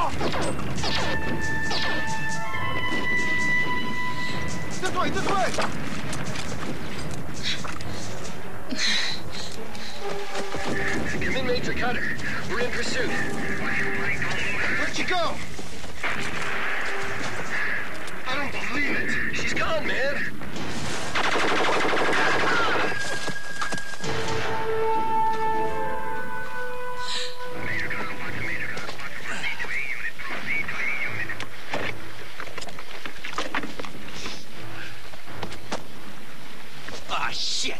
This way, this way! Come in, Major Cutter. We're in pursuit. Where'd she go? I don't believe it. She's gone, man. Ah, shit.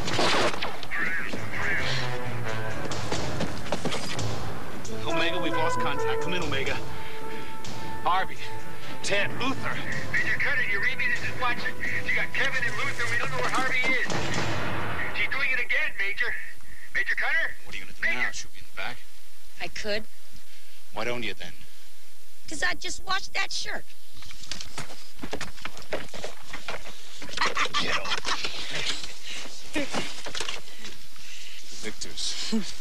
Omega, we've lost contact. Come in, Omega. Harvey, Ted, Luther. Major Cutter, you read me? This is Watson. You got Kevin and Luther. We don't know where Harvey is. She's doing it again, Major. Major Cutter? What are you gonna do now? Shoot me in the back? I could. Why don't you then? Because I just washed that shirt. Get over it. The victors.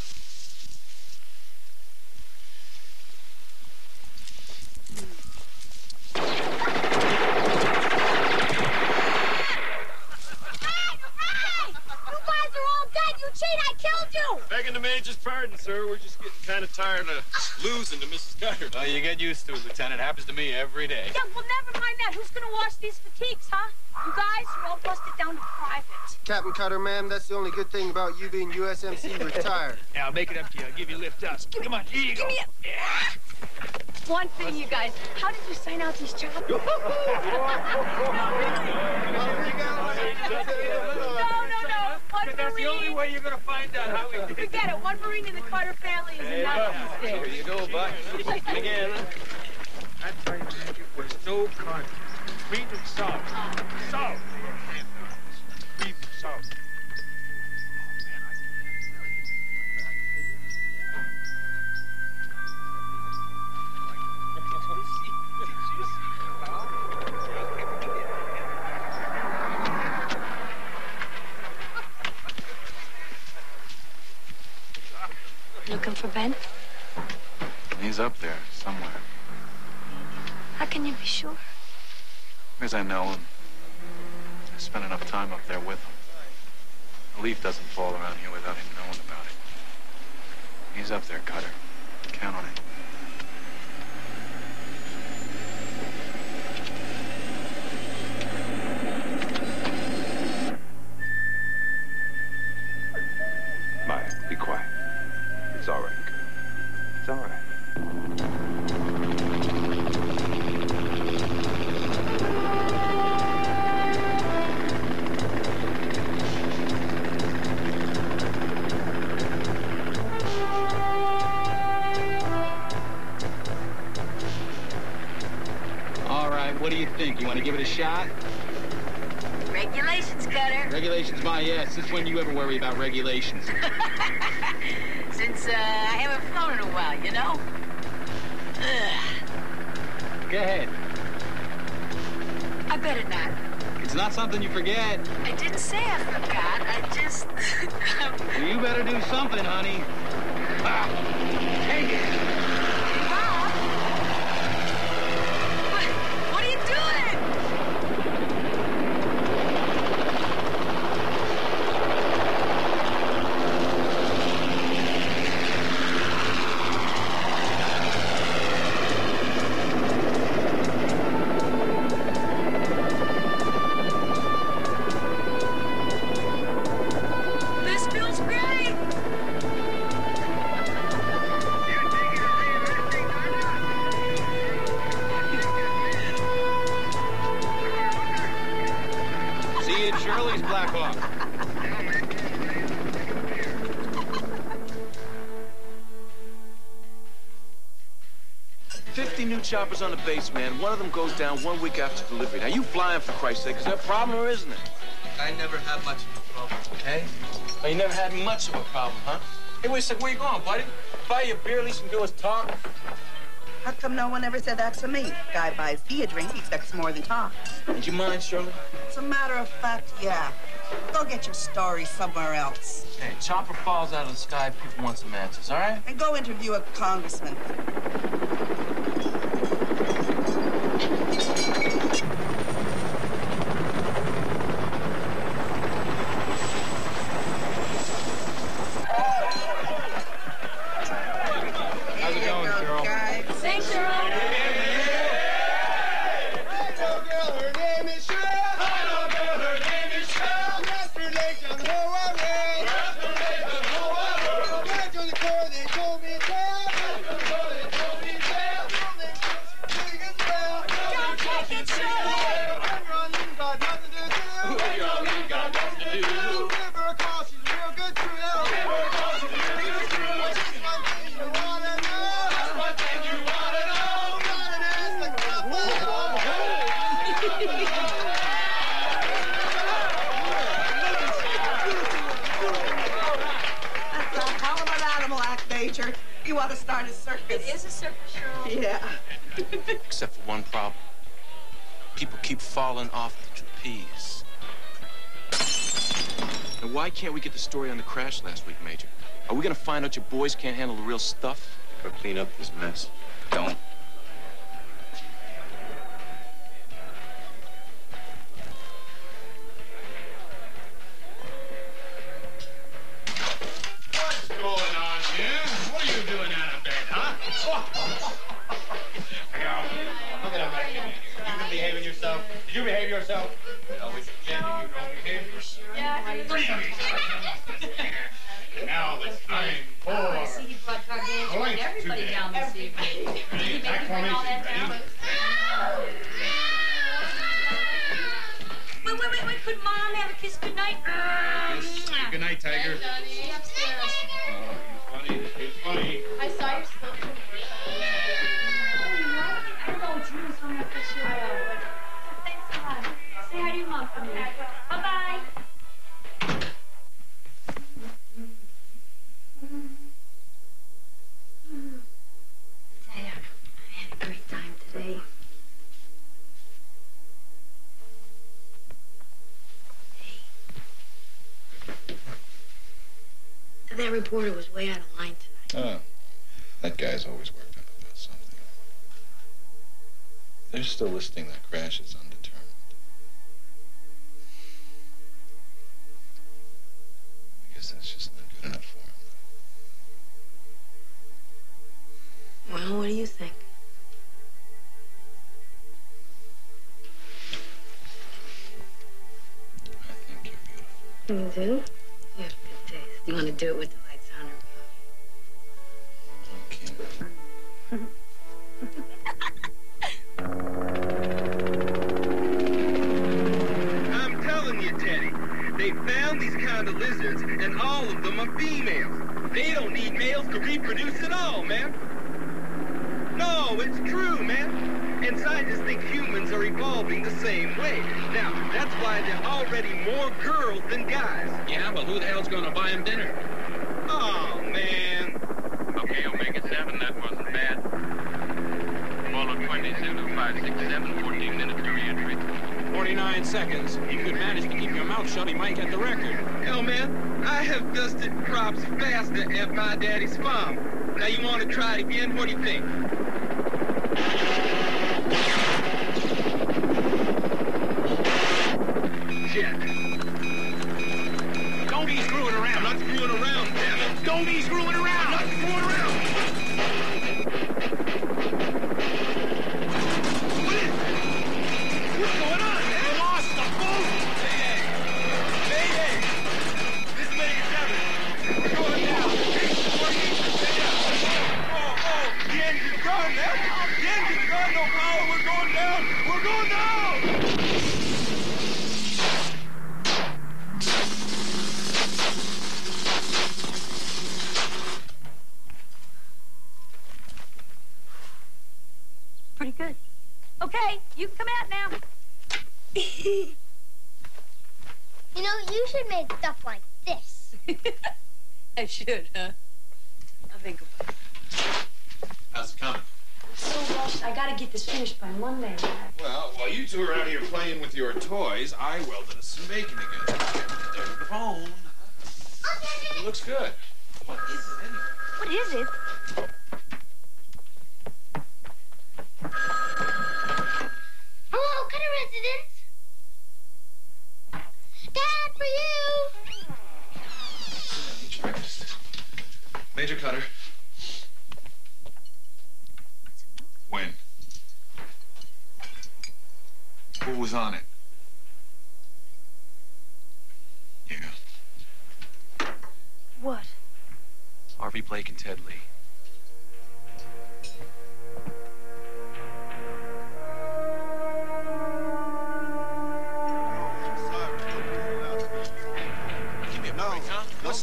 Begging the Major's pardon, sir. We're just getting kind of tired of losing to Mrs. Cutter. Oh, you get used to it, Lieutenant. Happens to me every day. Yeah, well, never mind that. Who's gonna wash these fatigues, huh? You guys are all busted down to private. Captain Cutter, ma'am, that's the only good thing about you being USMC retired. Yeah, I'll make it up to you. I'll give you a lift up. Come on, here you go. Give me one thing, you guys. How did you sign out these jobs? No. That's the only way you're gonna find out how we did. Forget it. One Marine in the Carter family is enough these days. Here you go, Buck. Again. I tell you, man, it was no contest. Sweet and salt. Salt. Sweet and salt. Looking for Ben? He's up there somewhere. How can you be sure? Because I know him. I spent enough time up there with him. A leaf doesn't fall around here without him knowing about it. He's up there, Cutter. Count on it. Maya, be quiet. It's all right. It's all right. All right, what do you think? You want to give it a shot? Regulations, Cutter. Regulations, my ass. Since when do you ever worry about regulations? Since I haven't flown in a while, you know? Go ahead. I better not. It's not something you forget. I didn't say I forgot. I just... Well, you better do something, honey. Ah, take it. Bob? What are you doing? This feels great. See you at Shirley's, Black Hawk. New choppers on the base, man. One of them goes down 1 week after delivery. Now, you flying, for Christ's sake. Is that a problem or isn't it? I never had much of a problem, okay? Oh, you never had much of a problem, huh? Hey, wait a second. Where you going, buddy? Buy you a beer, at least you can do is talk. How come no one ever said that to me? Guy buys me a drink, he expects more than talk. Would you mind, Shirley? As a matter of fact, yeah. Go get your story somewhere else. Hey, chopper falls out of the sky. People want some answers, all right? And go interview a congressman. do. Give her a call, she's a real good thrill. Give her a call, she's a real good thrill. What's one thing you wanna know? What's one thing you wanna know? Got an ass like a That's a hell of an animal act, Major. You ought to start a circus. It is a circus show. Yeah. Except for one problem. People keep falling off the trapeze. And why can't we get the story on the crash last week, Major? Are we gonna find out your boys can't handle the real stuff? Go clean up this mess. Don't. What's going on here? What are you doing out of bed, huh? Look at him back in there. You been behaving yourself? Did you behave yourself? Always pretend you don't behave. Now it's time for... I see he brought gargantuan Point everybody today. down this evening. Did he make you bring all that down? Wait. Could Mom have a kiss goodnight? Good night, Tiger. Stay upstairs. It's funny. I saw your slip. I don't know what you was on that for sure. Thanks a lot. Say hi to your Mom for me. Bye-bye. I had a great time today. Hey. That reporter was way out of line tonight. Oh, that guy's always worked up about something. They're still listing that crash as undetermined. I guess that's just not good enough for him. Well, what do you think? I think you're beautiful. You do? You have good taste. You want to do it with the lights on or off? I'm telling you, Teddy, they found these kind of lizards, and all of them are females. They don't need males to reproduce at all, man. No, it's true, man. And scientists think humans are evolving the same way. Now, that's why there are already more girls than guys. Yeah, but who the hell's gonna buy him dinner? Oh, man. Okay, Omega-7, that wasn't bad. Apollo 20, Zulu 567, 14 minutes to re-entry. 49 seconds. If you could manage to keep your mouth shut, he might get the record. Hell, man, I have dusted crops faster at my daddy's farm. Now, you want to try it again? What do you think? Shit. Don't be screwing around. I'm not screwing around, damn it. Don't be screwing around. I'm not screwing around. What is it? What's going on, man? I lost the boat. Hey, this is Omega-7. We're going down. Before you stay up. Oh, the engine's gone, man. The engine's gone, no power. We're going down. We're going down. Pretty good. Okay, you can come out now. You know, you should make stuff like this. I should, huh? I'll think about it. How's it coming? So, Walsh, I gotta get this finished by Monday. Well, while you two are out here playing with your toys, I welded us some bacon again. There's the phone. It looks good. What is it anyway? What is it? Hello, Cutter residents. Dad, for you. Eat breakfast. Major Cutter. When? Who was on it? Yeah. What? Harvey Blake and Ted Lee.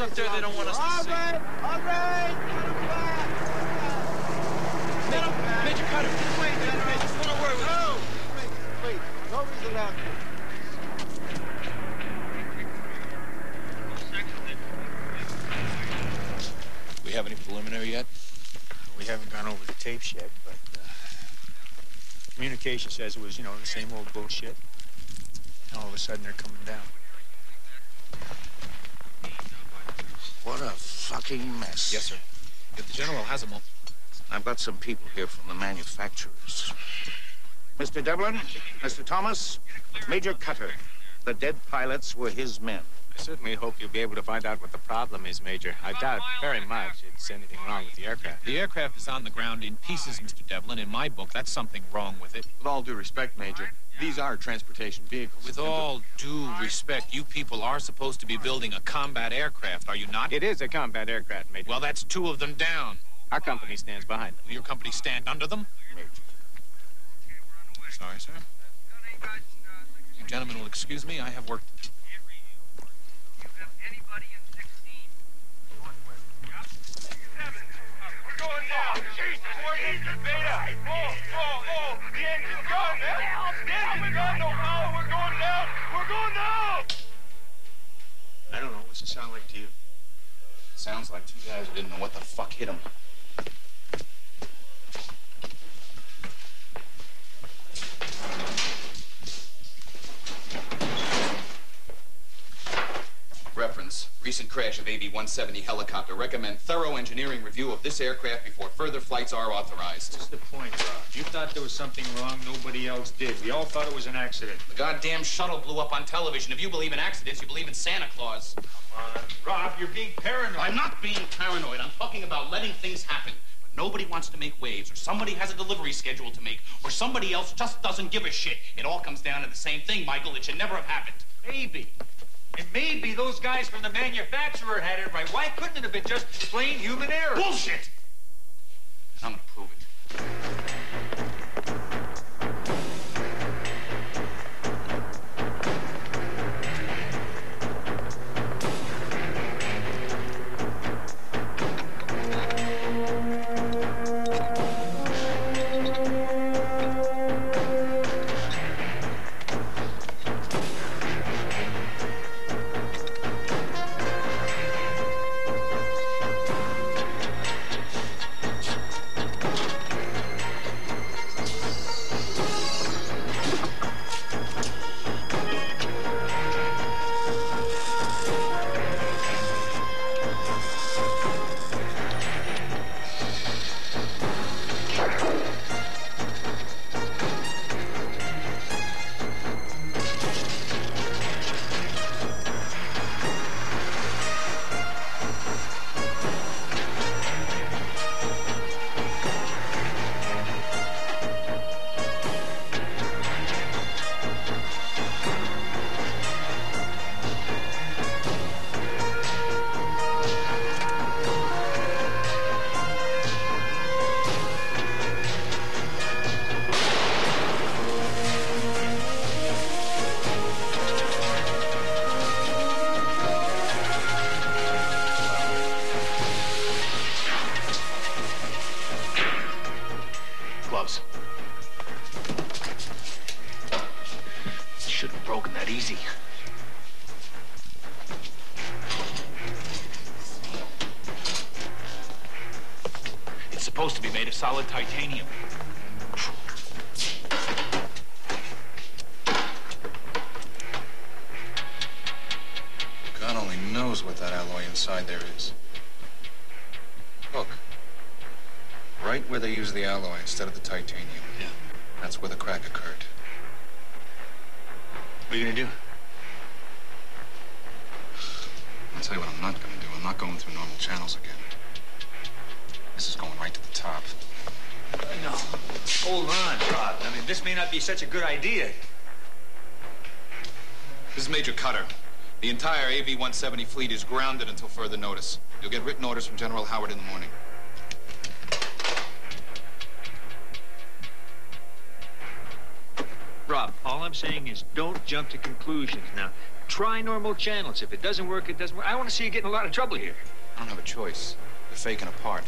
up there they don't want us to see. All right. Major Cutter, wait, I just want to worry with you. Wait. Nobody's allowed. We have any preliminary yet? We haven't gone over the tapes yet, but communication says it was, the same old bullshit. And all of a sudden, they're coming down. What a fucking mess. Yes, sir. If the general has them all. I've got some people here from the manufacturers. Mr. Devlin, Mr. Thomas, Major Cutter. The dead pilots were his men. I certainly hope you'll be able to find out what the problem is, Major. I doubt very much it's anything wrong with the aircraft. The aircraft is on the ground in pieces, Mr. Devlin. In my book, that's something wrong with it. With all due respect, Major, these are transportation vehicles. With all due respect, you people are supposed to be building a combat aircraft, are you not? It is a combat aircraft, Major. Well, that's 2 of them down. Our company stands behind them. Will your company stand under them? Major. Sorry, sir. You gentlemen will excuse me. I have work to do. Going down. Jesus, we're Beta. Oh, the engine's gone, man. The engine's gone, no power. We're going down. We're going down. I don't know. What's it sound like to you? Sounds like 2 guys who didn't know what the fuck hit them. Reference, recent crash of AV-170 helicopter. Recommend thorough engineering review of this aircraft before further flights are authorized. What's the point, Rob? You thought there was something wrong, nobody else did. We all thought it was an accident. The goddamn shuttle blew up on television. If you believe in accidents, you believe in Santa Claus. Come on. Rob, you're being paranoid. I'm not being paranoid. I'm talking about letting things happen. But nobody wants to make waves, or somebody has a delivery schedule to make, or somebody else just doesn't give a shit. It all comes down to the same thing, Michael. It should never have happened. Maybe. And maybe those guys from the manufacturer had it right. Why couldn't it have been just plain human error? Bullshit! I'm gonna prove it. Gloves. Shouldn't have broken that easy. It's supposed to be made of solid titanium. God only knows what that alloy inside there is. Look. Right where they use the alloy instead of the titanium. Yeah. That's where the crack occurred. What are you gonna do? I'll tell you what I'm not gonna do. I'm not going through normal channels again. This is going right to the top. No. Hold on, Rob. I mean, this may not be such a good idea. This is Major Cutter. The entire AV-170 fleet is grounded until further notice. You'll get written orders from General Howard in the morning. Rob, all I'm saying is don't jump to conclusions. Now, try normal channels. If it doesn't work, it doesn't work. I don't want to see you get in a lot of trouble here. I don't have a choice. They're faking a part.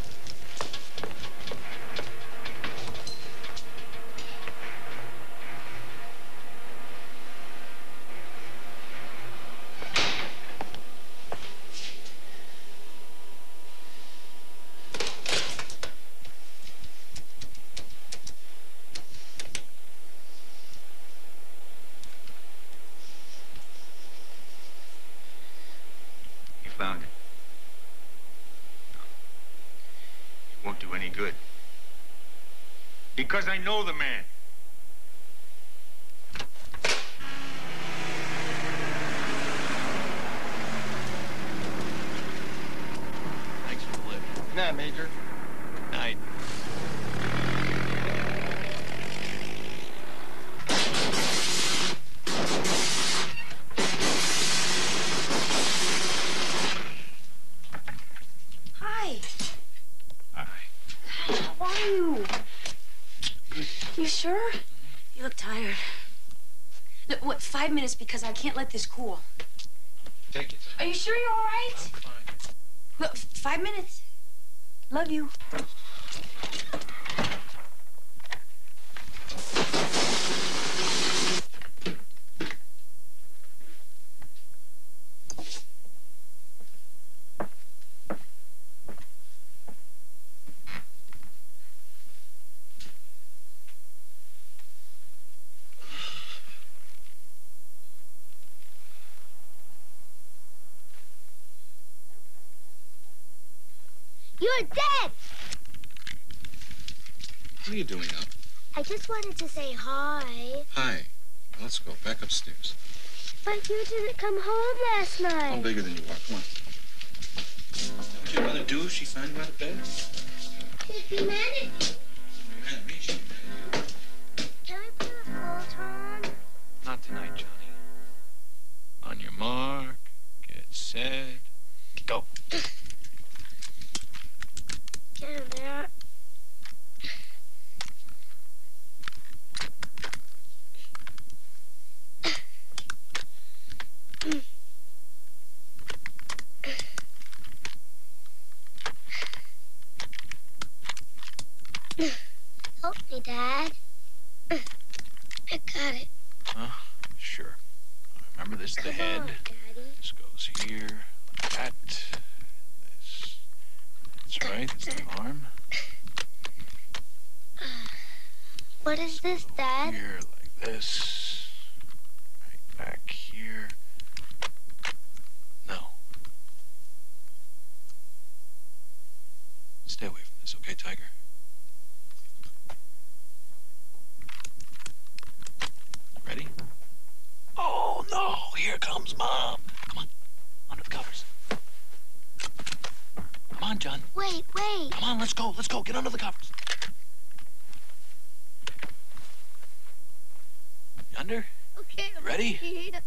Found it. It won't do any good. Because I know the man. Thanks for the lift. Nah, Major. Night. Hi. Hi. How are you? You sure? You look tired. No, what, 5 minutes because I can't let this cool. Take it. Are you sure you're all right? I'm fine. Look, 5 minutes. Love you. You're dead! What are you doing up? I just wanted to say hi. Hi. Let's go. Back upstairs. But you didn't come home last night. I'm bigger than you are. Come on. Is that what you're gonna do if she found you out of bed? She'd be mad at you. You're mad at me. She's mad at you. Can we play with Voltron? Not tonight, Johnny. On your mark. Get set. Go. Yeah, there. Help me, Dad. I got it. Huh? Sure. Remember, this is the head. Come on, Daddy. This goes here. Like that. This. That's right. That's the arm. What is this, Dad? Here, like this. Right back here. No. Stay away from this, okay, Tiger? Ready? Oh, no. Here comes Mom. Come on. Under the covers. Come on, John. Wait. Come on, let's go. Let's go. Get under the covers. You under? Okay, I'm Ready? scared.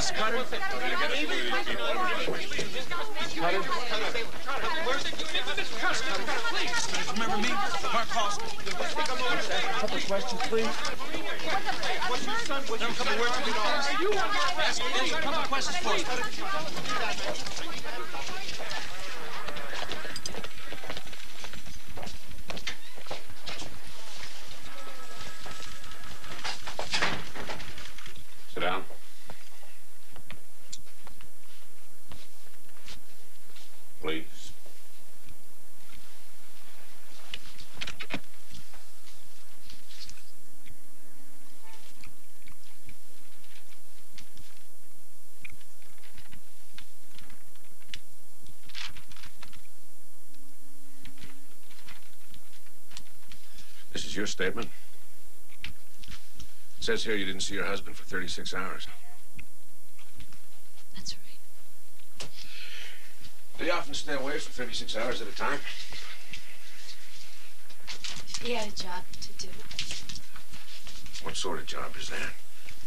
Miss Cutter? Remember me? Mark Halston. A couple of questions, please. What's your son? Never come to work for me at all. Ask me a couple of questions for us. Sit down. Please. This is your statement? It says here you didn't see your husband for 36 hours. That's right. Do you often stay away for 36 hours at a time? He had a job to do. What sort of job is that?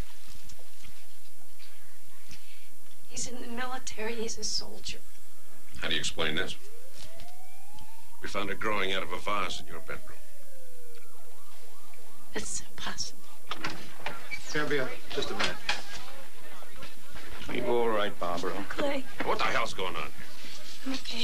He's in the military. He's a soldier. How do you explain this? We found it growing out of a vase in your bedroom. It's impossible. Cambria, just a minute. Are you all right, Barbara? Clay, What the hell's going on? I'm okay.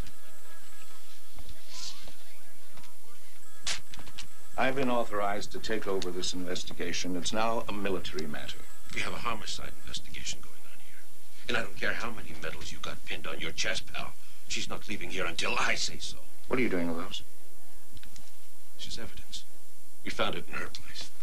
I've been authorized to take over this investigation. It's now a military matter. We have a homicide investigation going on here. And I don't care how many medals you got pinned on your chest, pal. She's not leaving here until I say so. What are you doing with those? This is evidence. We found it in her place.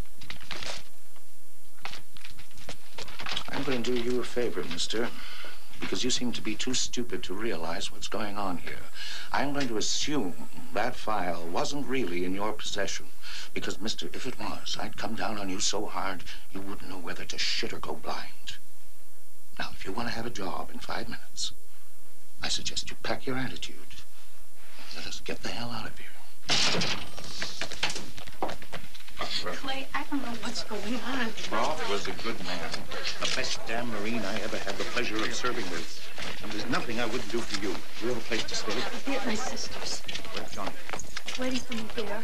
I'm going to do you a favor, mister, because you seem to be too stupid to realize what's going on here. I'm going to assume that file wasn't really in your possession, because, mister, if it was, I'd come down on you so hard you wouldn't know whether to shit or go blind. Now, if you want to have a job in 5 minutes, I suggest you pack your attitude and let us get the hell out of here. Clay, I don't know what's going on. Roth was a good man, the best damn Marine I ever had the pleasure of serving with. And there's nothing I wouldn't do for you. You have a place to stay? I'll be at my sister's. Where's Johnny? Waiting for me there.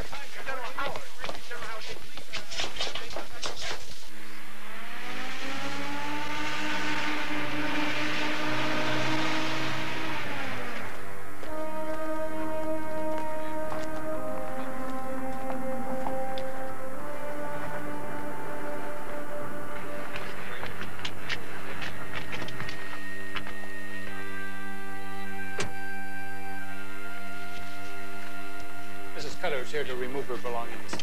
Mrs. Cutter is here to remove her belongings.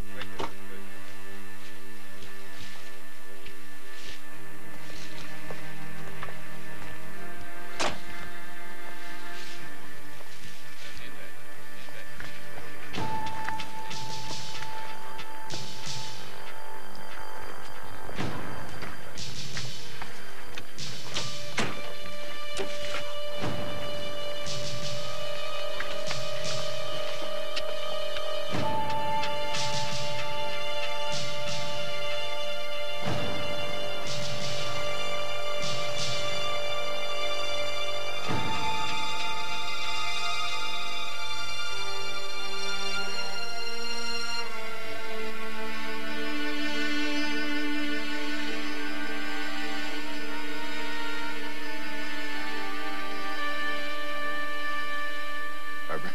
Barbara?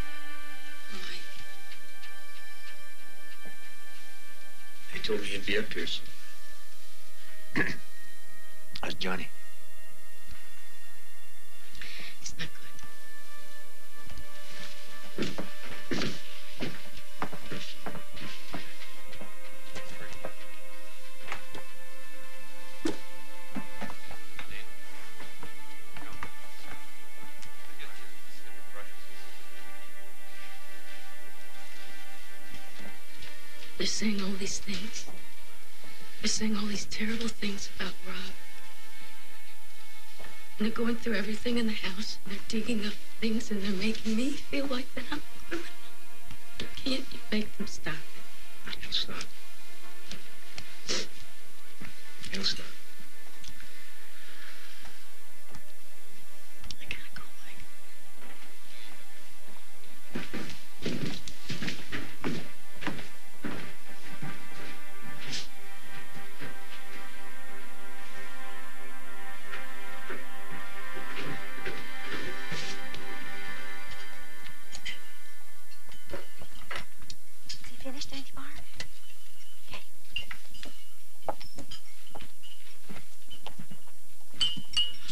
They told me he'd be up here soon. How's Johnny? It's not good. They're saying all these things. They're saying all these terrible things about Rob. And they're going through everything in the house. And they're digging up things and they're making me feel like that I'm a criminal. Can't you make them stop? He'll stop. He'll stop.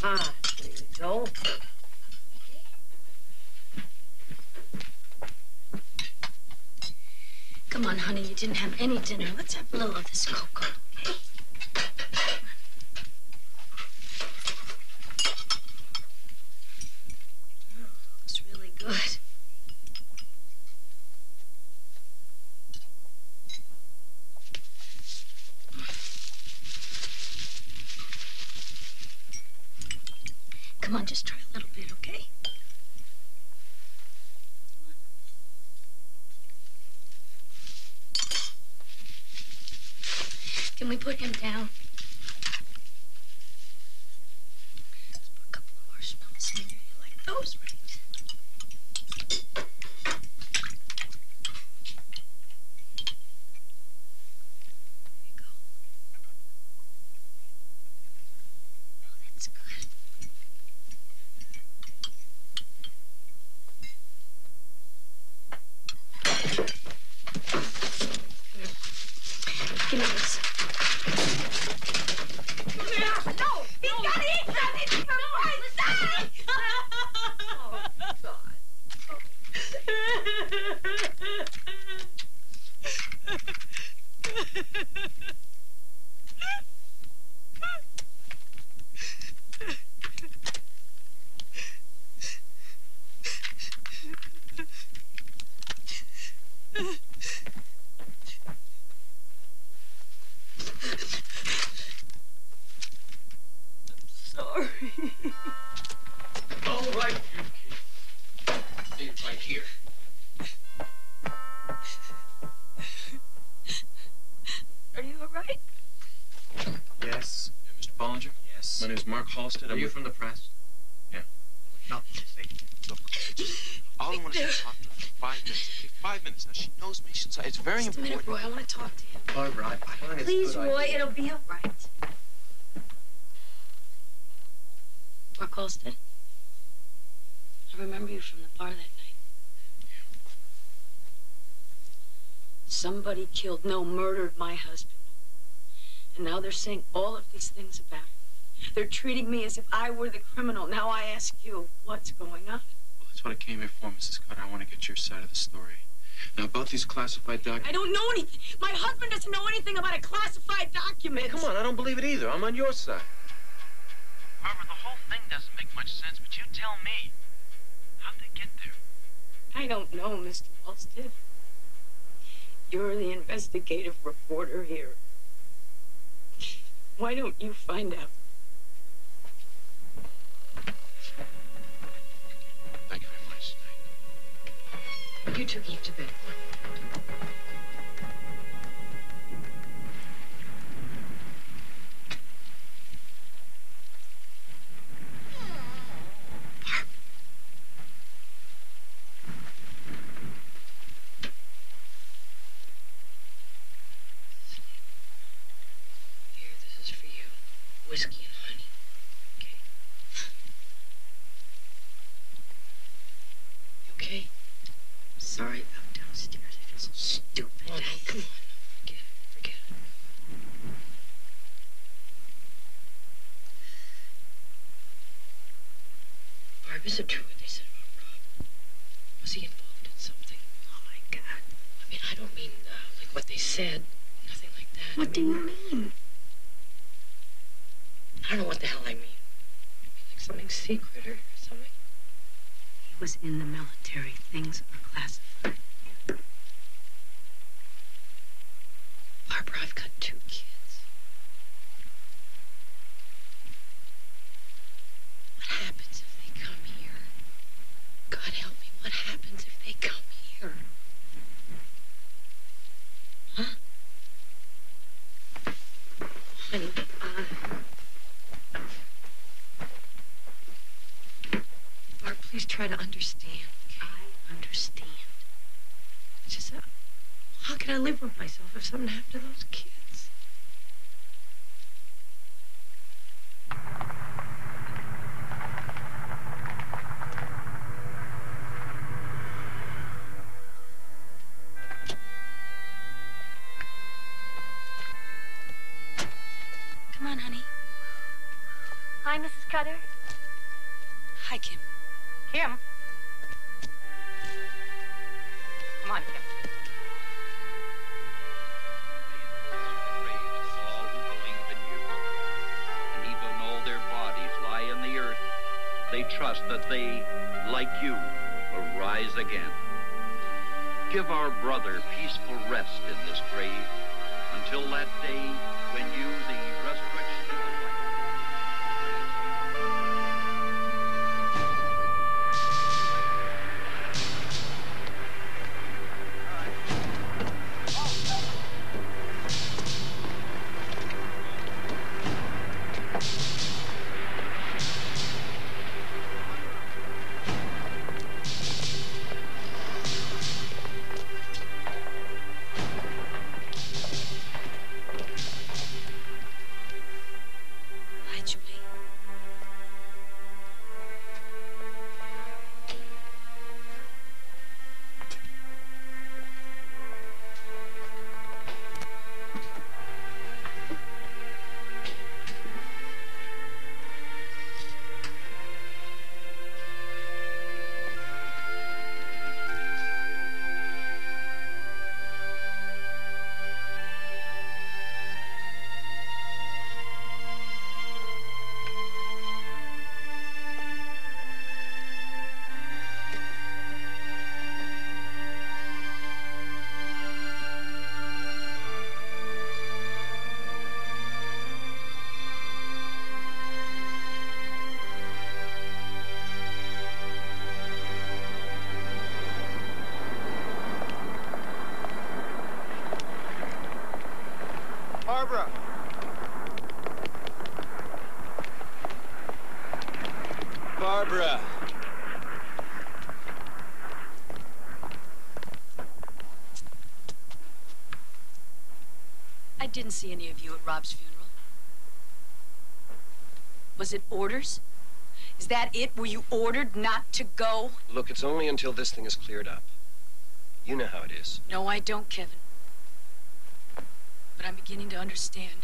Ah, there you go. Come on, honey, you didn't have any dinner. Let's have a little of this cocoa, okay? Looks really good. Come on, just try a little bit, okay? Can we put him down? Let's put a couple of marshmallows in there. You like those, right? There you go. Oh, that's good. Give me this. No! He's got to eat something for Christ's sake! Oh, God. Sorry. All right, you kid. Stay right here. Are you all right? Yes. Mr. Bollinger? Yes. My name's Mark Halstead. Are you from the press? Yeah. Nothing to say. Look, all I want to say is talk to her for 5 minutes. Okay, 5 minutes. Now, she knows me. It's very Just a important. minute, Roy. I want to talk to him. Barbara, I find it's Please, a good Roy. idea. It'll be all right. Mark Halstead. I remember you from the bar that night. Somebody killed, no, murdered my husband. And now they're saying all of these things about him. They're treating me as if I were the criminal. Now I ask you, what's going on? Well, that's what I came here for, Mrs. Cutter. I want to get your side of the story. Now, about these classified documents... I don't know anything. My husband doesn't know anything about a classified document. Come on, I don't believe it either. I'm on your side. Barbara, the whole thing doesn't make much sense, but you tell me. How'd they get there? I don't know, Mr. Halstead. You're the investigative reporter here. Why don't you find out? Thank you very much. You two keep to bed. Here, this is for you. Whiskey and honey. Okay? You okay? Sorry about downstairs. I feel so stupid. Oh, no, come on. Forget it. Forget it. Barb, is it true what they said about Rob? Was he involved in something? Oh, my God. I mean, I don't mean like what they said. Nothing like that. What do you mean? I don't know what the hell I mean. Like something secret or something. He was in the military. Things are classified. Barbara, I've got 2 kids. What happens if they come here? God help me, what happens if they come here? Huh? Honey, Barb, please try to understand, okay? I understand. It's just, how can I live with myself if something happened to those kids? Come on, honey. Hi, Mrs. Cutter. Hi, Kim. Kim? Come on, Kim. All who believe in you. And even though their bodies lie in the earth, they trust that they, like you, will rise again. Give our brother peaceful rest in this grave until that day when you, the resurrection of the light, Hi, Julie. Barbara. Barbara. I didn't see any of you at Rob's funeral. Was it orders? Is that it? Were you ordered not to go? Look, it's only until this thing is cleared up. You know how it is. No, I don't, Kevin. But I'm beginning to understand.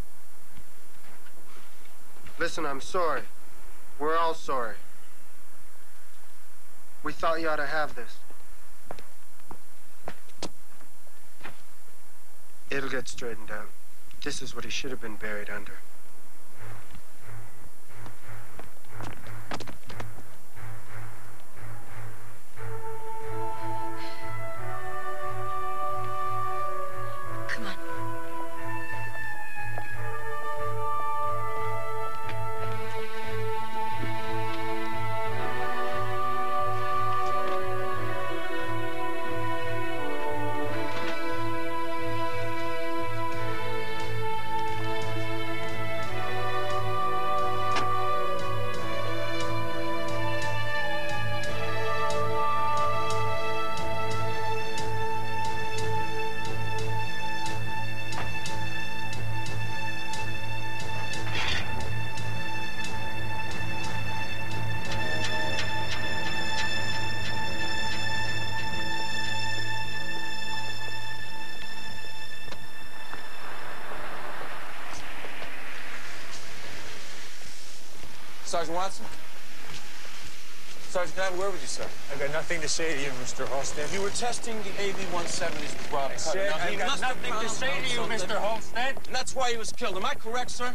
Listen, I'm sorry. We're all sorry. We thought you ought to have this. It'll get straightened out. This is what he should have been buried under. Come on. Sergeant Watson? Sergeant, can I have a word with you, sir? I've got nothing to say to you, Mr. Halstead. You were testing the AV-170s with Rob Cutter. said Now, he I've got must have nothing to found say out to you, something, Mr. Halstead. And that's why he was killed. Am I correct, sir?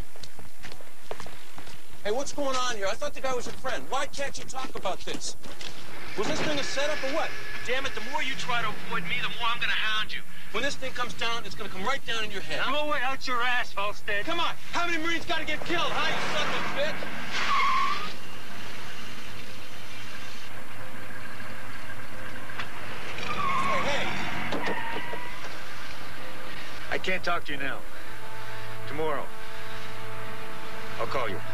Hey, what's going on here? I thought the guy was your friend. Why can't you talk about this? Was this thing a setup or what? Damn it, the more you try to avoid me, the more I'm gonna hound you. When this thing comes down, it's gonna come right down in your head. Blow it out your ass, Halstead. Come on, how many Marines gotta get killed, huh, you son of a bitch? I can't talk to you now. Tomorrow. I'll call you.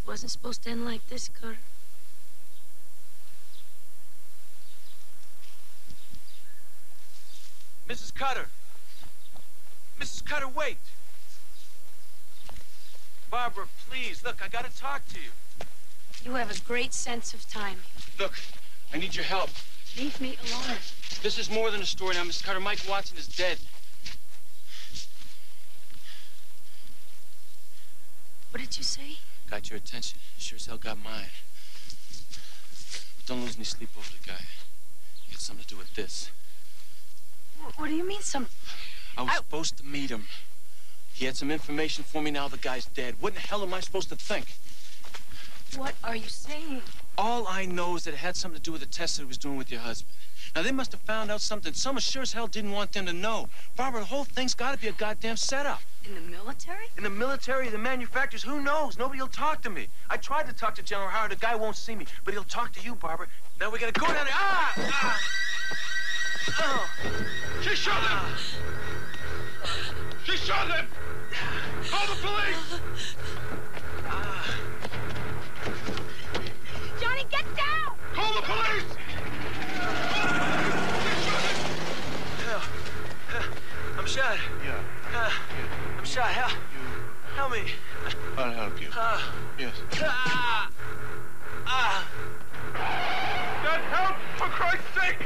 wasn't supposed to end like this, Carter. Mrs. Cutter. Mrs. Cutter, wait. Barbara, please, look, I gotta talk to you. You have a great sense of timing. Look, I need your help. Leave me alone. This is more than a story now, Mrs. Cutter. Mike Watson is dead. What did you say? Got your attention. Sure as hell got mine. But don't lose any sleep over the guy. He had something to do with this. What do you mean, some... I was supposed to meet him. He had some information for me. Now the guy's dead. What in the hell am I supposed to think? What are you saying? All I know is that it had something to do with the test that he was doing with your husband. Now, they must have found out something someone sure as hell didn't want them to know. Barbara, the whole thing's got to be a goddamn setup. In the military? In the military, the manufacturers, who knows? Nobody will talk to me. I tried to talk to General Howard. The guy won't see me, but he'll talk to you, Barbara. Now we got to go down there. Oh. She shot him! She shot him! Call the police! Johnny, get down! Call the police! I'm shot. Yeah. I'm shot. Help me. I'll help you. Yes. Get help, for Christ's sake!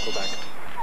Go back.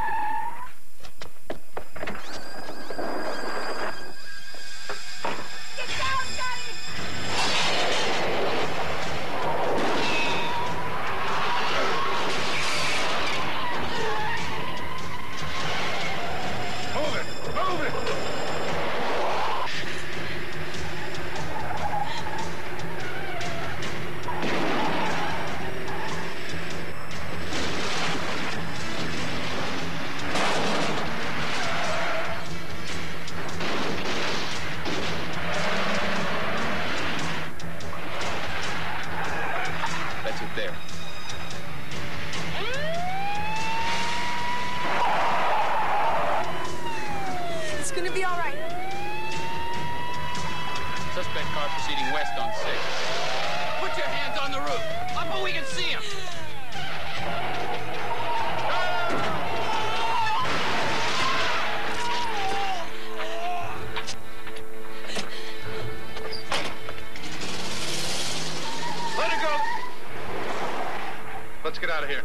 Let's get out of here.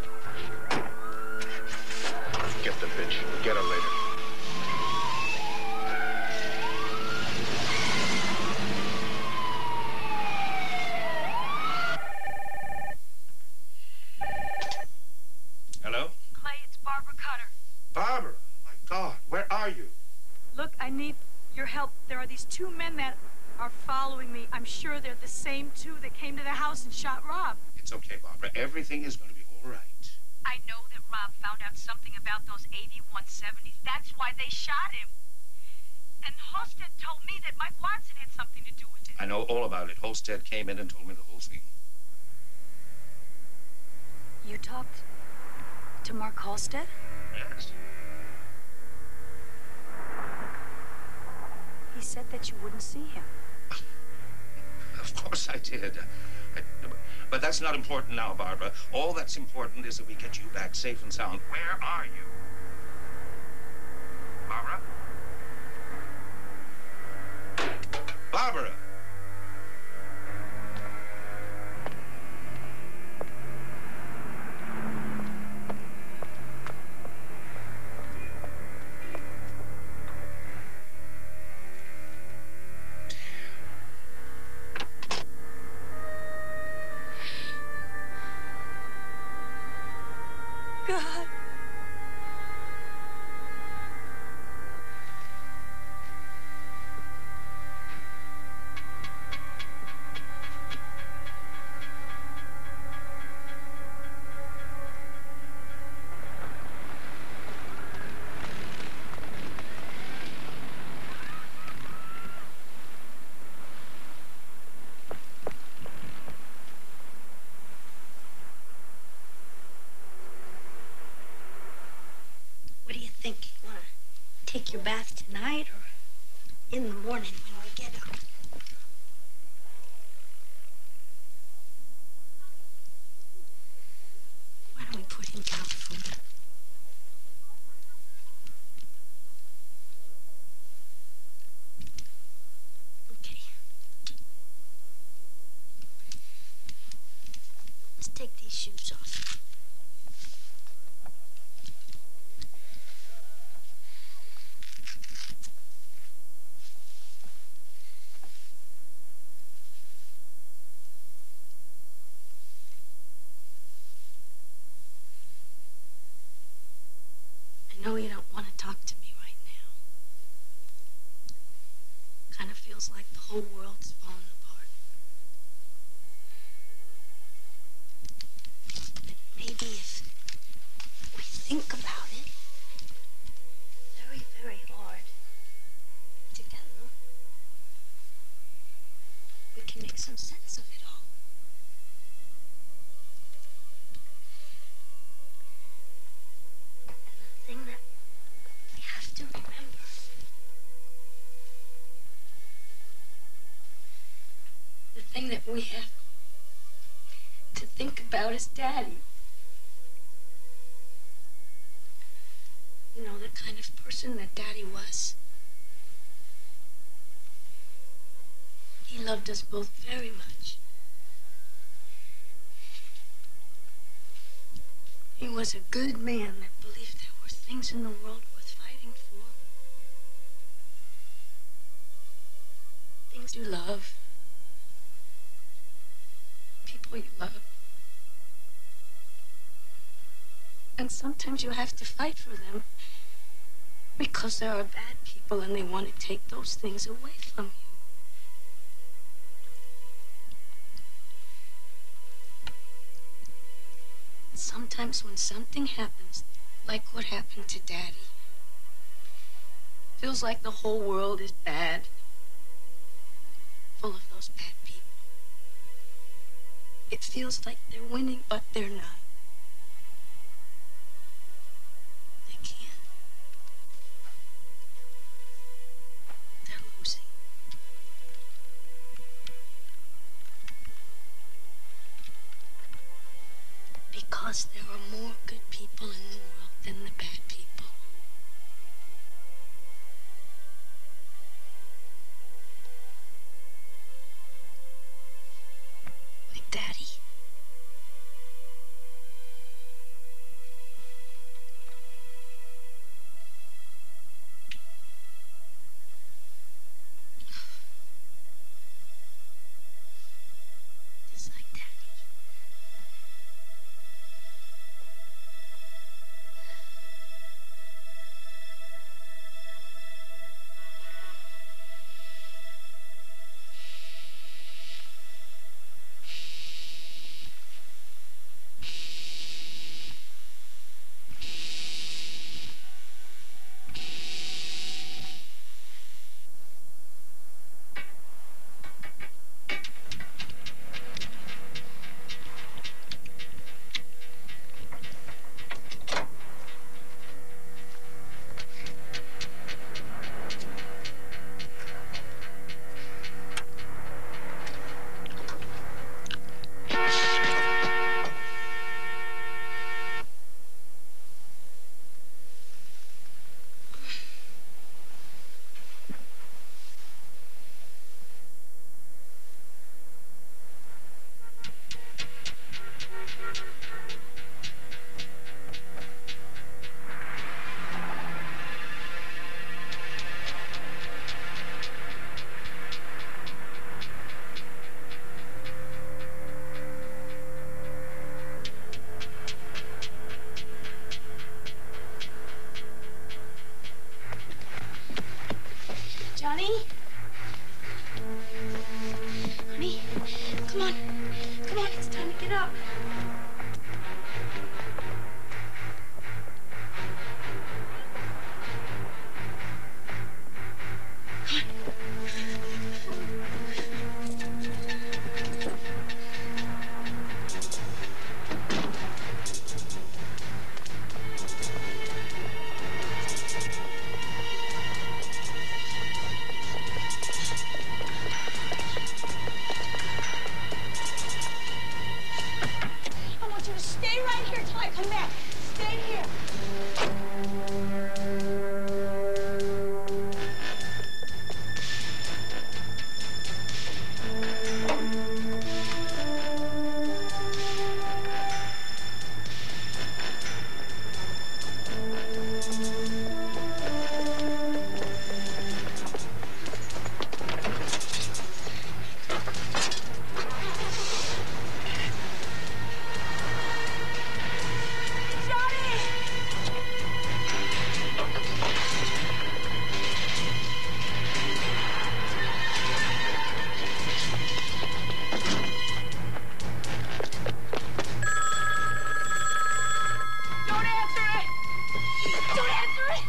Get the bitch. We'll get her later. Hello? Clay, it's Barbara Cutter. Barbara, my God, where are you? Look, I need your help. There are these two men that are following me. I'm sure they're the same two that came to the house and shot Rob. It's okay, Barbara. Everything is going to be all right. I know that Rob found out something about those 8170s. That's why they shot him. And Halstead told me that Mike Watson had something to do with it. I know all about it. Halstead came in and told me the whole thing. You talked to Mark Halstead? Yes. He said that you wouldn't see him. Of course I did. But that's not important now, Barbara. All that's important is that we get you back safe and sound. Where are you? Barbara? Barbara! God. What do you think? You want to take your bath tonight or in the morning when we get up? Why don't we put him down for a minute? Okay. Let's take these shoes off. I know you don't want to talk to me right now. Kind of feels like the whole world's falling apart. But maybe if we think about it very, very hard together, we can make some sense of it all. Thing that we have to remember. The thing that we have to think about is Daddy. You know, the kind of person that Daddy was. He loved us both very much. He was a good man that believed there were things in the world worth fighting for. Things you love. People you love. And sometimes you have to fight for them because there are bad people and they want to take those things away from you. Sometimes when something happens, like what happened to Daddy, feels like the whole world is bad, full of those bad people. It feels like they're winning, but they're not. They can't. They're losing. Because there are more good people in the world than the bad people. Like Daddy. Just like Daddy. Johnny? Honey, come on. Come on, it's time to get up. I want you to stay right here till I come back. Stay here. Don't answer it! Don't answer it!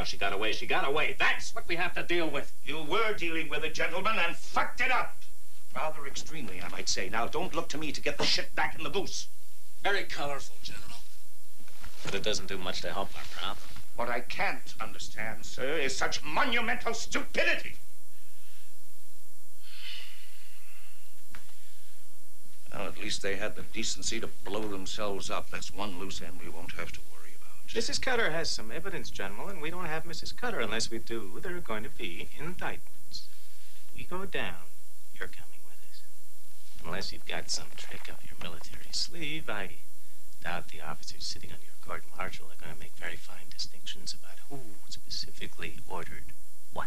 Oh, she got away. She got away. That's what we have to deal with. You were dealing with a gentleman and fucked it up. Rather extremely, I might say. Now, don't look to me to get the shit back in the booth. Very colorful, General. But it doesn't do much to help our problem. What I can't understand, sir, is such monumental stupidity. Well, at least they had the decency to blow themselves up. That's one loose end we won't have to worry about. Mrs. Cutter has some evidence, General, and we don't have Mrs. Cutter. Unless we do, there are going to be indictments. If we go down, you're coming with us. Unless you've got some trick up your military sleeve, I doubt the officers sitting on your court-martial are going to make very fine distinctions about who specifically ordered what.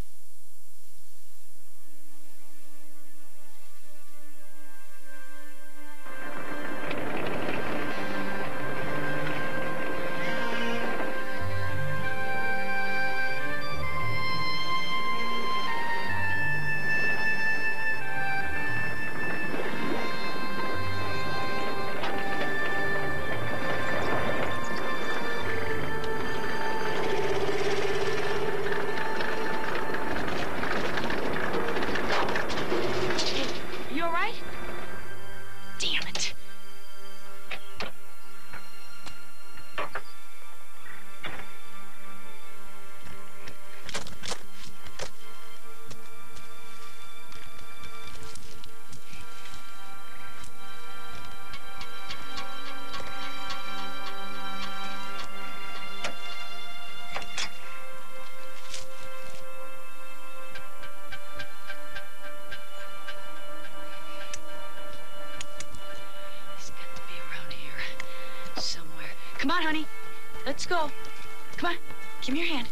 Come on, honey. Let's go. Come on. Give me your hand.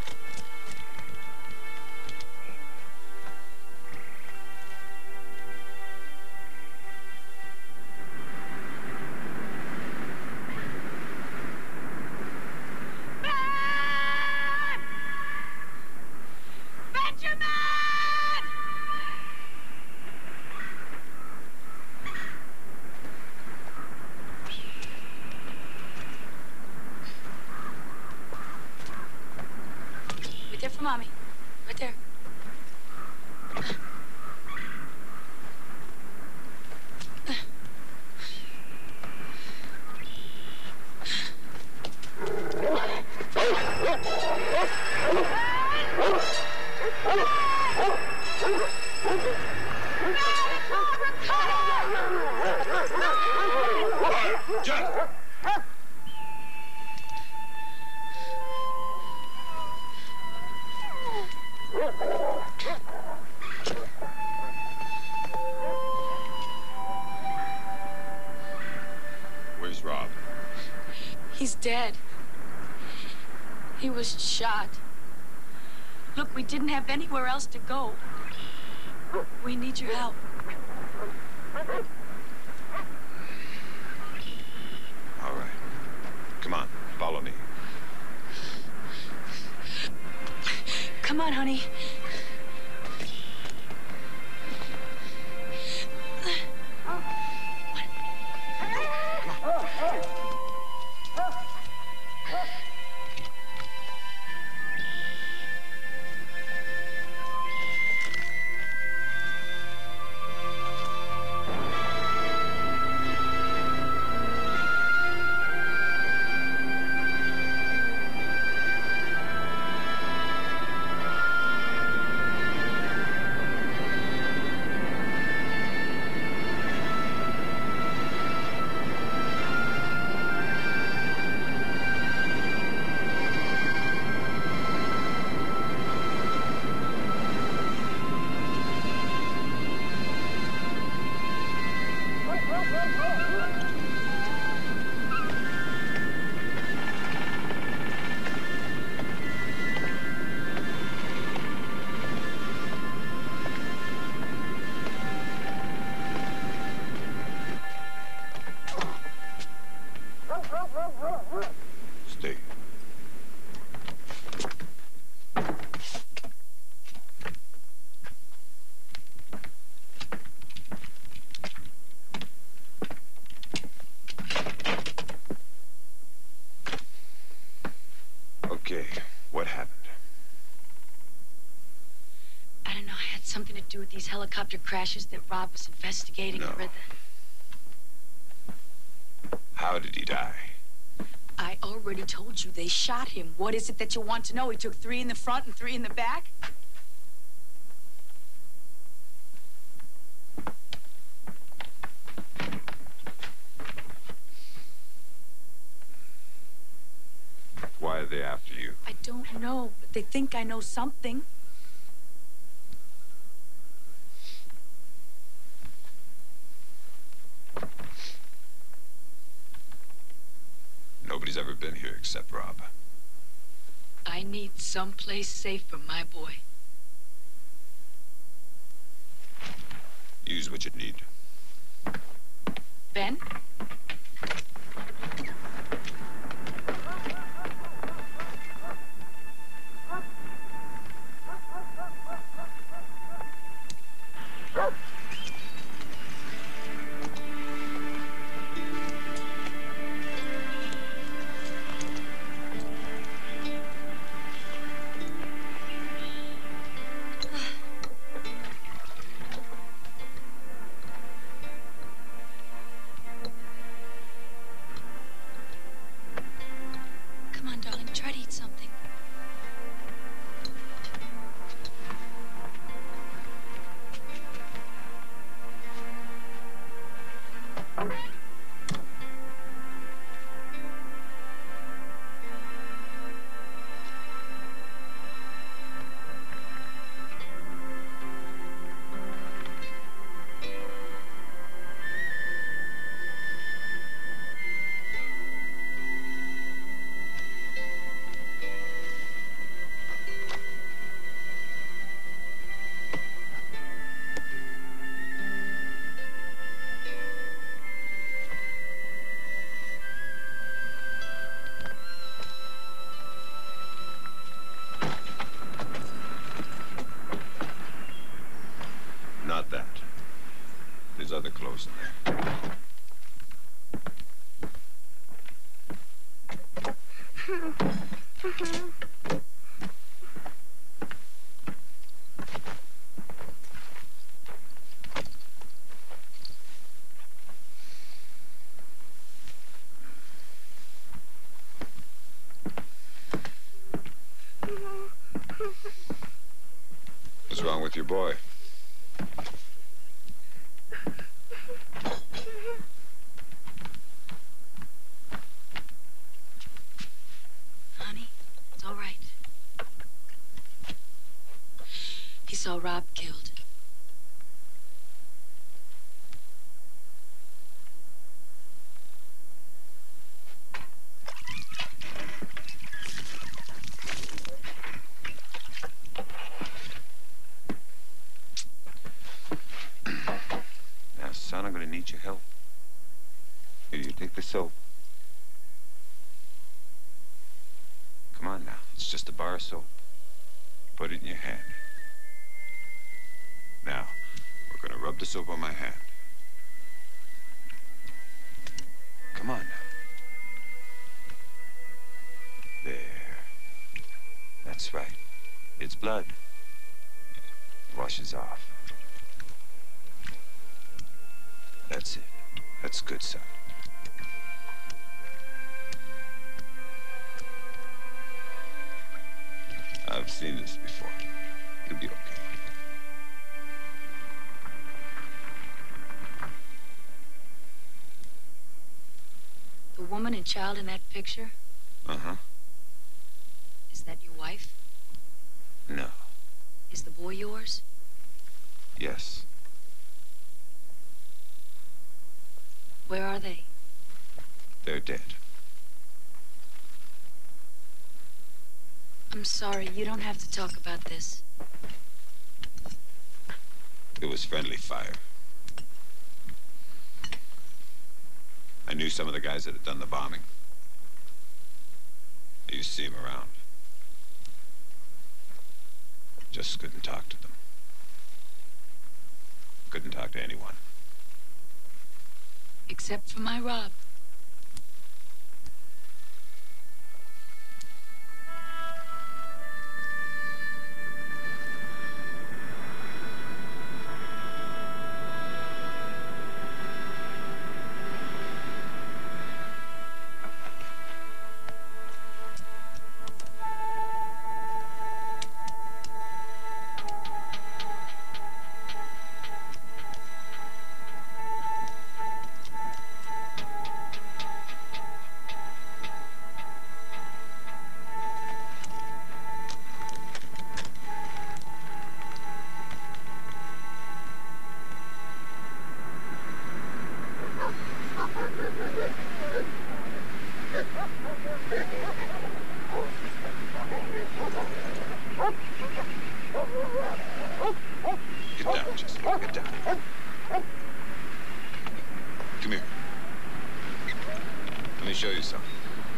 Right there for Mommy. Right there. Where's Rob? He's dead. He was shot. Look, we didn't have anywhere else to go. We need your help. All right. Come on, follow me. Come on, honey. do with these helicopter crashes that Rob was investigating? No. I read that. How did he die? I already told you they shot him. What is it that you want to know? He took 3 in the front and 3 in the back? Why are they after you? I don't know, but they think I know something. Nobody's ever been here except Rob. I need someplace safe for my boy. Use what you need. Ben? Come on, darling, try to eat something. Not that. There's other clothes in there. What's wrong with your boy? Honey, it's all right. He saw Rob killed. Now, son, I'm gonna need your help. Here, you take the soap. Come on now, it's just a bar of soap. Put it in your hand. Now, we're gonna rub the soap on my hand. Come on now. There. That's right. It's blood. Washes off. That's it. That's good, son. I've seen this before. You'll be okay. The woman and child in that picture, Uh-huh. is that your wife? No. Is the boy yours? Yes. Where are they? They're dead. I'm sorry, you don't have to talk about this. It was friendly fire. I knew some of the guys that had done the bombing. I used to see them around. Just couldn't talk to them. Couldn't talk to anyone. Except for my Rob. Come here. Let me show you something.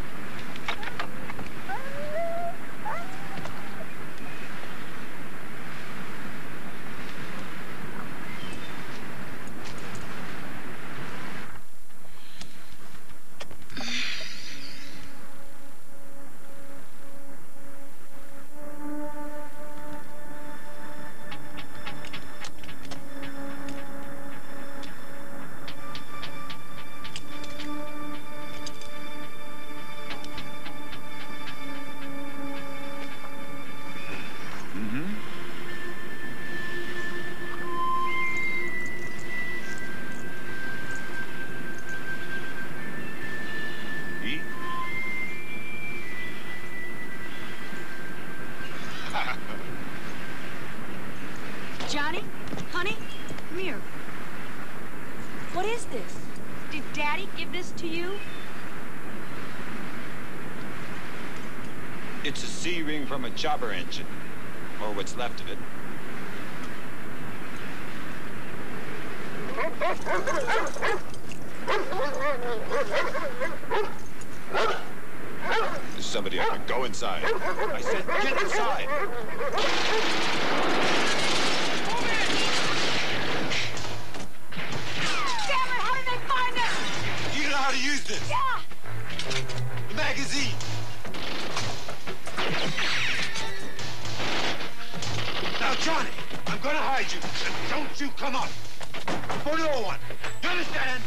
Johnny? Honey? Come here. What is this? Did Daddy give this to you? It's a C-ring from a chopper engine. Or what's left of it. There's somebody up here. Go inside. I said get inside. To use this. Yeah. The magazine. Now, Johnny, I'm gonna hide you. And don't you come up. For no one. You understand?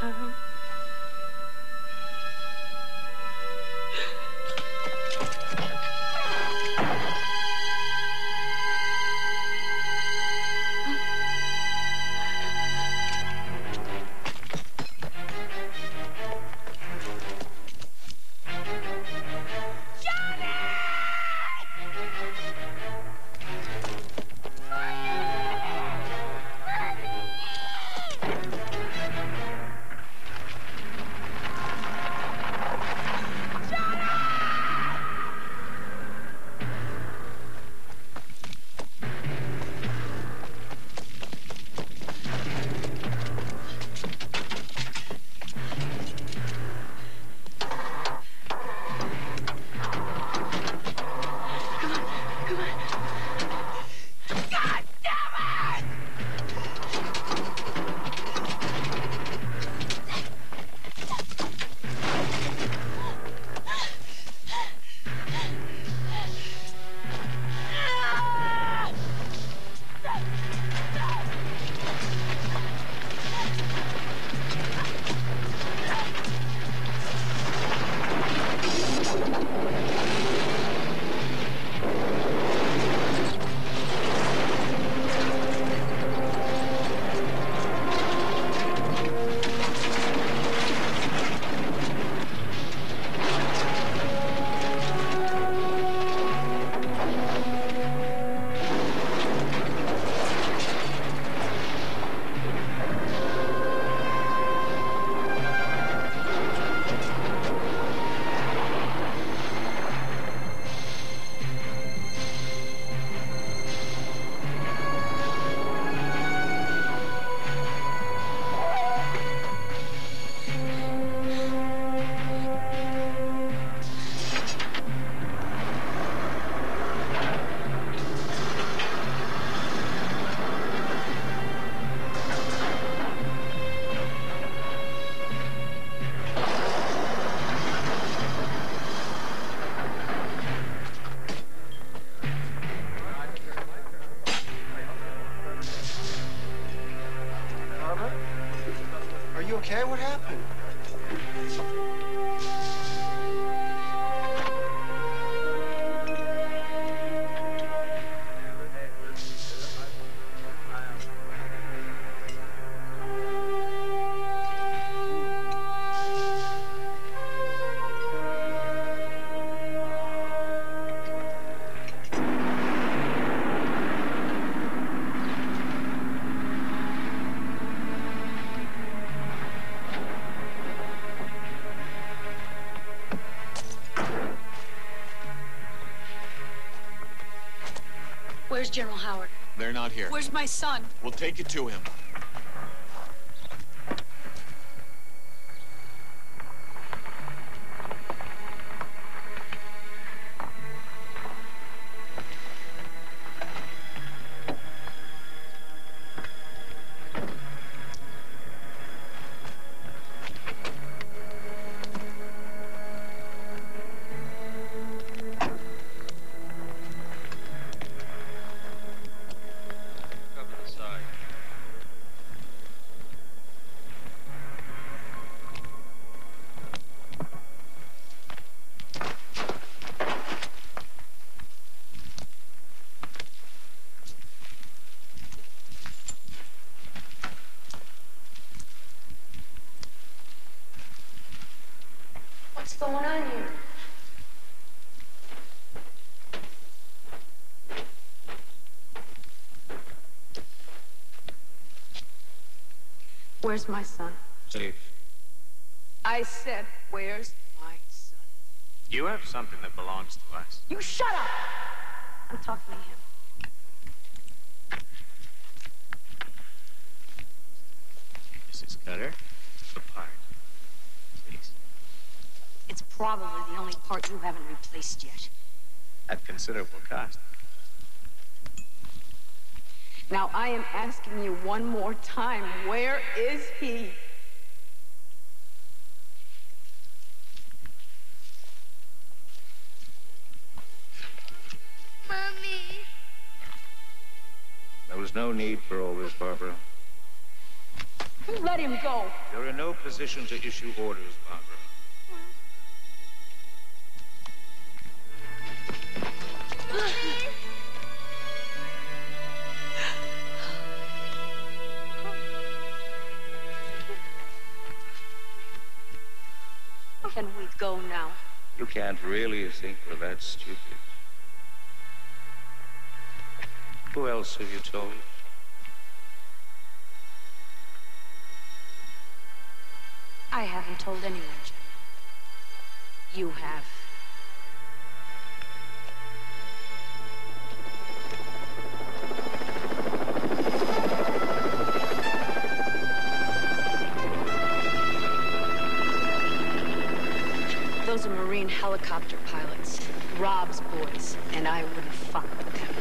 okay? What happened? Where's General Howard? They're not here. Where's my son? We'll take you to him. What's going on here? Where's my son? Safe. I said, where's my son? You have something that belongs to us. You shut up! I'm talking to him. Mrs. Cutter, the part. Please. It's probably the only part you haven't replaced yet. At considerable cost. Now, I am asking you one more time, where is he? Mommy. There was no need for all this, Barbara. Let him go. You're in no position to issue orders, Barbara. Can we go now? You can't really think we're that stupid. Who else have you told? I haven't told anyone, General. You have. Those are Marine helicopter pilots, Rob's boys, and I wouldn't fuck with them.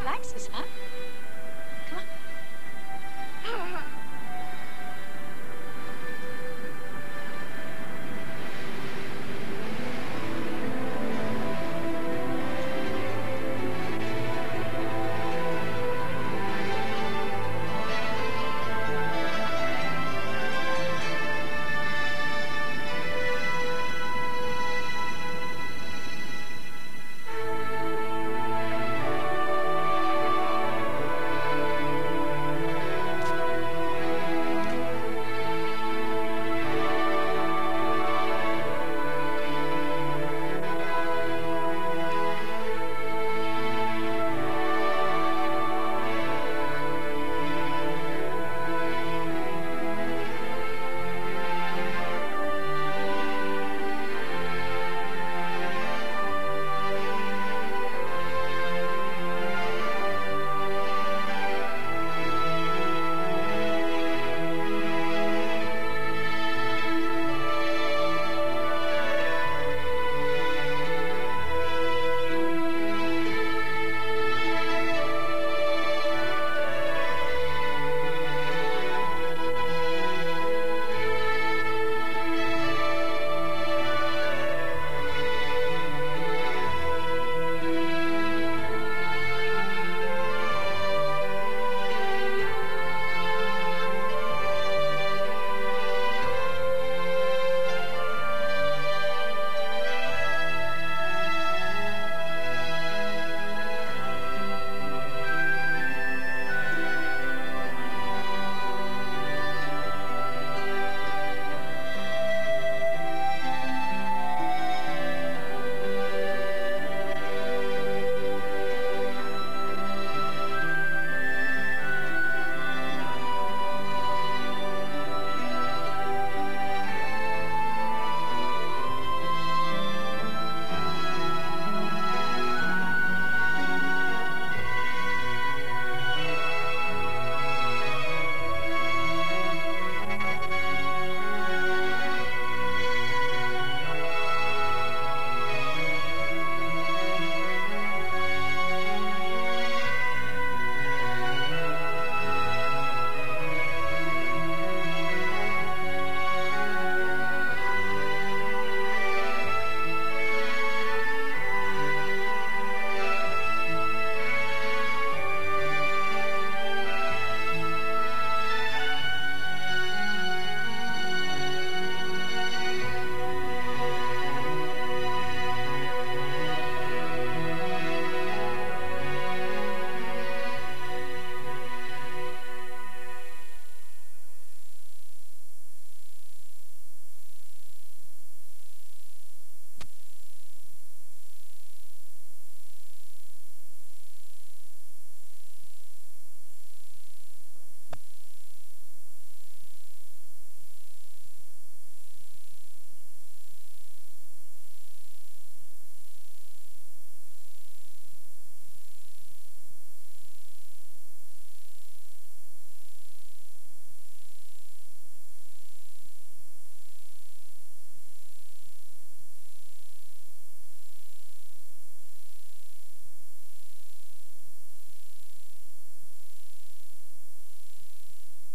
relaxes, huh?